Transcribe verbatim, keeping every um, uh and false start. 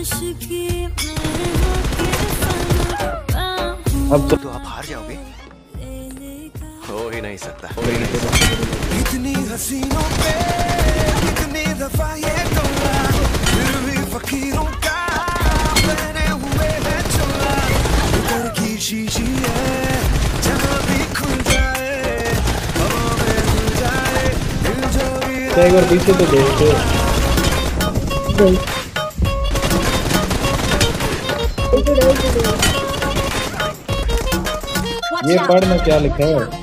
अब तो आप हार जाओगे, हो ही नहीं सकता, हो ही नहीं सकता। इतनी हसीनों पे कितनी दफा ये टोला, फिर भी फकीरों का बने हुए है चोला। उधर की शीशी है जहाँ भी खुल जाए, हवा में खुल जाए दिल जो भी। एक बार पीछे तो देखो, ये पढ़ में क्या लिखा है।